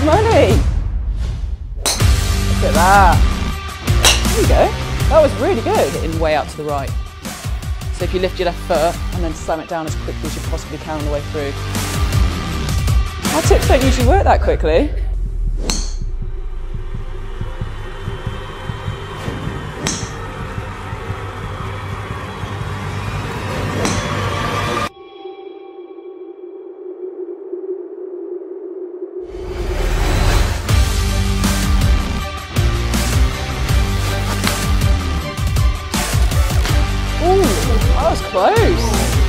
money. Look at that. There you go. That was really good. Hitting way out to the right. So if you lift your left foot and then slam it down as quickly as you possibly can on the way through. Our tips don't usually work that quickly. Ooh, that was close.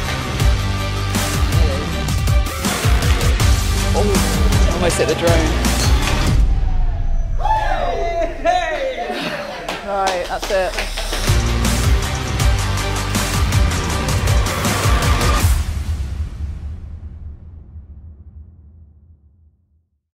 Oh, almost hit the drone. Right, that's it.